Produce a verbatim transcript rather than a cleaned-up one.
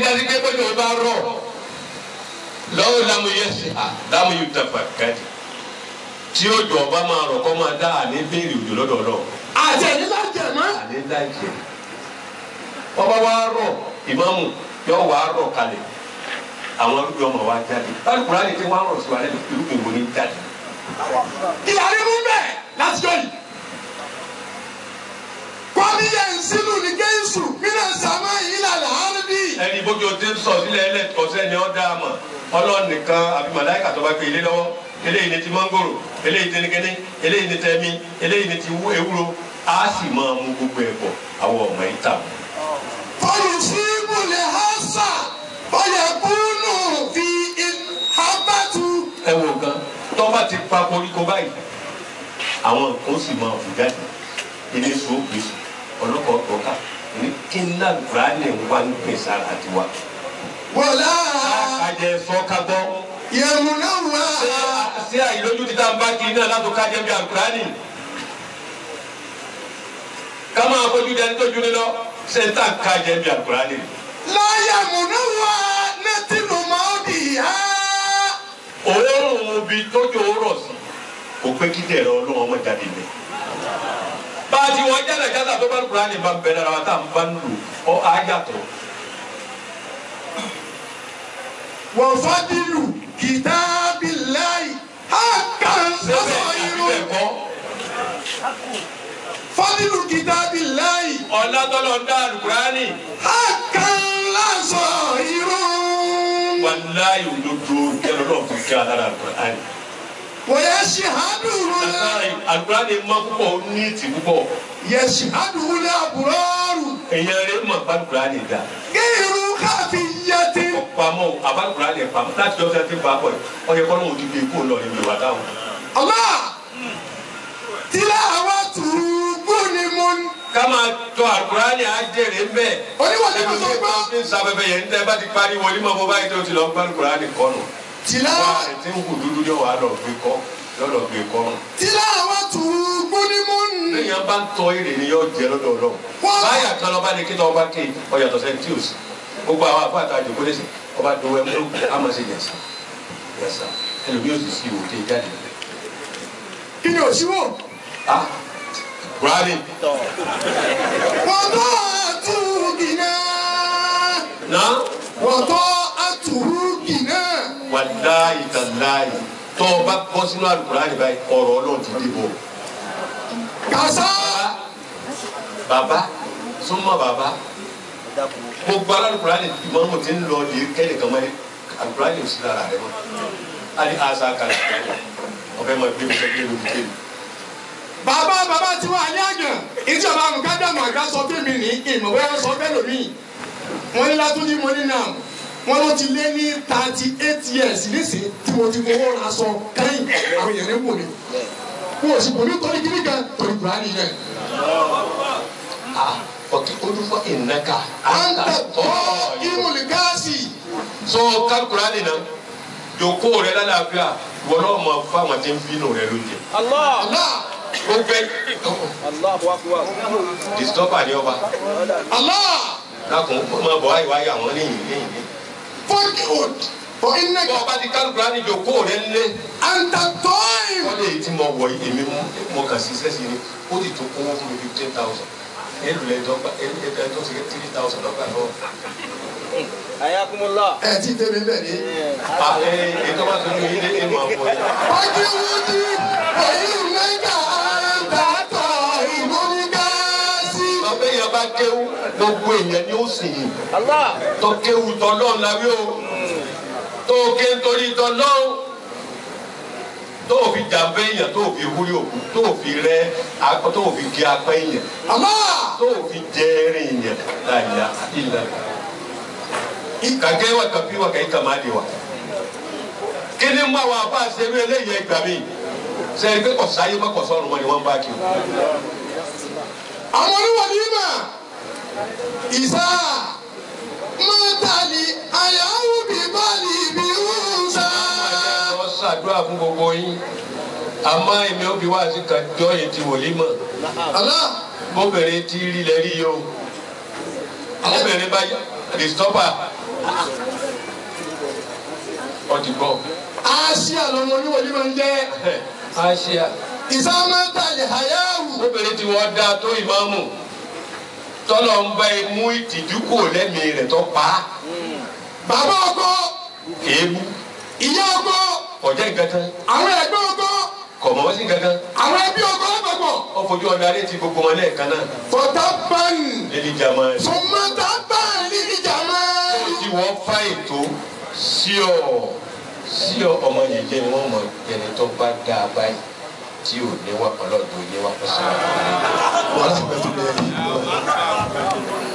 dájú pé bójú ọba rọ̀ lọ́wọ́ lámú yẹsì lámú yóò tẹ̀ fàkàdì tí ó jọ ọba máa rọ̀ kọ́ máa dá àní béèrè òjò lọ́dọ̀ lọ. àti ẹni lájẹ mọ́. àní lájẹ ọba wa rọ̀ ìmáàmù yọ wà rọ̀ kalẹ̀ àwọn arúgbó ọmọ wa jáde alukura ni tí wọ́n rọ̀ sí wa lẹ́nu irúgbìn wo ni jáde. ìyàrá mú bẹ́ẹ̀ láti jọ yìí. kwami yẹn sínú ní gẹ̀ẹ́sù nínú sàmá yìí lálẹ́ àrùbí. ẹni bójú o ti ń sọ sílẹ̀ ẹlẹ́tọ̀ọ́sẹ́ ni ọ́ dá a mọ̀ ọlọ́run nìkan àbí màláìkà tó bá gbé ilé lọ́wọ́ eléyìí ni ti mangoro eléyìí ti nìkẹ́ni eléyìí ni tẹ̀mí eléyìí ni ti ewúro a sì máa mú gbogbo ẹ̀ bọ̀ àwọn ọmọ yìí tà. fọlùsíbù lè há sà ọyẹ kúnnù fi habatu. ẹ wo gan tọ́ba ti pa koríko báyìí àwọn nǹkan sì máa fò jáde ilé sọ́ọ̀kì ọlọ́kọ̀ ọ̀tọ̀ọ̀ká ní kí n náà gbà ní wá ń pè sára àti wá. wọlá. kájẹ sọ ká gbọ́. yẹmu náà wá. ṣé àìlójú ti tá n bá kiri náà látò kájẹ bí àkùránì. ká máa fojú dání tó juni lọ ṣé n tà kájẹ bí àkùránì. láyàmù náà wá nẹ́tìlú máa dì á. òórùn bi tójú òórọ̀ sí kò pé kí dẹ̀rọ ọlọ́run ọmọ jáde lẹ̀. báàtì wọn jáde jáde tó bá ń kura ní bá ń bẹ lára wa tá à ń bá ń lò ọ àyàtọ̀. wọ́n fadilu kitabillahi haqqan sọ́yìnrún. fadilu kitabillahi. ọ̀làtọ̀lọ̀ ń dá alukurani. haqqan sọ́yìnrún. wàláyé òdodo kẹlẹ́ lọ́ọ̀ fún kí alára alukurani. wọ́yẹ ṣìhádùrú. alukurani ma púpọ̀ ó ní ìtì púpọ̀. yẹ ṣìhádùrú ní àbúrọ́rù. èèyàn rẹ̀ mọ̀ alukurani dá. gẹ́rù káfí yẹtí. pamọ́ alukurani pamọ́ láti jọ́ sẹ́ńtì bá bọ̀ ọ̀yẹ́ kọ́nà òdi bíi kó lọ ìlú wa dáhùn. Allah tilawatu bunimun. kama tó alukurani ajẹ́rẹ̀ mbẹ́. oníwàlẹ́ mi sọ pé. ní sábẹ́bẹ́ yẹn ní bá ti parí wọlé mọ́ bó báyìí tó ti lọ gbá alukurani kọ́nù. tilawa. wà á ti ń kú dúdú yóò wá lọ gbé kọ́ yóò lọ gbé kọ́nù. tilawatu bunimun. lẹ́yìn bá ń tọ́ èrè ni yóò jẹ́ lọ́dọ̀ lọ. báyà kan lọ́ba ni kí lọ́ọ́ bá ké ọ̀yàtọ̀ sẹ́ni tí o sì. gbogbo àwọn àbá àtàjò kó lè sè ọba dòwò ẹ̀ mú àmọ́ sí yẹ̀sà yẹ̀sà ẹlòmíì ò sì sí ìwò tẹ jáde. kí ni òṣìwò. ah buhari. wọ́n tó àtúgìnà. na. wọ́n tó àtúgìnà. wàláyé tàláyé tó o bá bọ́ sínú alukurani báyìí ọ̀rọ̀ ọlọ́run ti dìbò. kàṣà. bàbá súnmọ́ bàbá gbogbo alukurani ìmọ̀ọ́mù ti ń lọ lè kẹ́lẹ̀ kan mọ́ alukurani ò sí lára rẹ mọ́ ali asa kala ọ̀fẹ́ mọ̀ bí o fẹ́ gbé lórí kéwì. bàbá bàbá tí wọ́n á yàgàn ìjọba àmùkádàmù àgbà sọ fún mi ní ìmọ̀wé sọ fẹ́ lómi wọ́n ní látúndí mo ní náà wọ́n ló ti lé ní thirty eight years nísìnyí tí mo ti fowó ra sọ kẹ́yìn àwọn èèyàn ń wò mí wọ́n ò sì wò mí torí kíní kan torí kùránì yẹn. ọ̀kì olùfọ́ ìnáka. anta tọ́ ìmùlíkàsì. sọ kálukùránì náà jòkó rẹ lálàáfíà wọlé ọmọ fáwọn tí ń bínú rẹ lóúnjẹ. Allah. ó gbẹ. disturber ni ọba. Allah. lákùn ọmọ bọ̀ wáyé wáyé àwọn níyìn níyìn níyìn. fọ́nkìwòd fọ́ iná. bọ́ ọba ti kálukùránì jòkó rẹ lé. anta tọ́ ìmù. wọ́n lè tí mo wọ̀ yìí èmi mo kàn sí sẹ́sì ni ó ti tó kówó fún mi fifteen thousand ẹlù lẹ dọ́gba ẹlù lẹ dọ́gba sí three thousand dọ́gba lọ. ayakumula. ẹ ti tẹ̀lé bẹ́ẹ̀ ni. a ẹ ètò bá tún ní ilé ẹ máa bọ̀ yìí. fọ́nkìwòdì ọ̀yìn mẹ́ta àtàtọ̀ ìmúlíkàsí. ọbẹ̀ yẹn bá kéwú gbogbo èèyàn ni ó sì yìn. Allah. tó kéwú tọ́lọ́ làwí o tó ké nítorí tọ́lọ́ tó fi jàmbé yẹn tó fi wúlò òkú tó fi rẹ tó fi gé apẹ́ yẹn Allah. tó fi jẹ́rìn yẹn láyà ilẹ̀ kàgé wa kàbí wa kàyí kàmá di wa kí ni mbà wà bá sẹ́nu eléyìí ẹgbà mi sẹ́yìn pé kọ̀sáyé má kọ̀sọ́run wọn ni wọ́n bá kí o. àwọn oníwàlí mà ìsá mọ́tàlì àyàwó bíbálì bí ń sá. wọ́n ṣàdúrà fún gbogbo yín àmọ́ èmi ò bí wá sí kan jọ yìí ti wòlí mọ̀. Allah. bóbìnrin ti rí lẹ́rí yìí o bóbìnrin bá disturber ọdì gbọ́. Aṣíà lọmọ oníwòlí máa ń jẹ́. Aṣíà. Ìsámẹ́ta lè hayáwù. Obìnrin tí wọ́n dá tó ìmáàmù tọ́lọ̀ ń bá imú ìtìjú kò lẹ́mìí rẹ̀ tó pa á. Bàbá ọkọ. Kéébù. Ìyá ọkọ. Ọ̀jẹ̀ nǹkan. Àwọn ẹgbẹ́ ọkọ. Kọ̀mọ́ wọ́n sí nǹkan. Àwọn ẹbí ọkọ lápapọ̀. Ó fojú ọ̀dà alẹ́ ti gbogbo wọn lẹ́ẹ̀kan náà. Fọ̀tá pan. Lílì jàmọ́ ẹ̀. Fọ̀mọ́tà pan lílì jàmọ́. Tí wọ́n fá ètò sí ọ sí ọ ọmọ yẹyẹ ni wọ́n mọ̀ ẹni tó bá dá a báyìí tí ò ní wà ọlọ́dún ní wà pẹ̀sẹ̀. Wọ́n á sì pẹ́ tó lé ẹ̀yìn.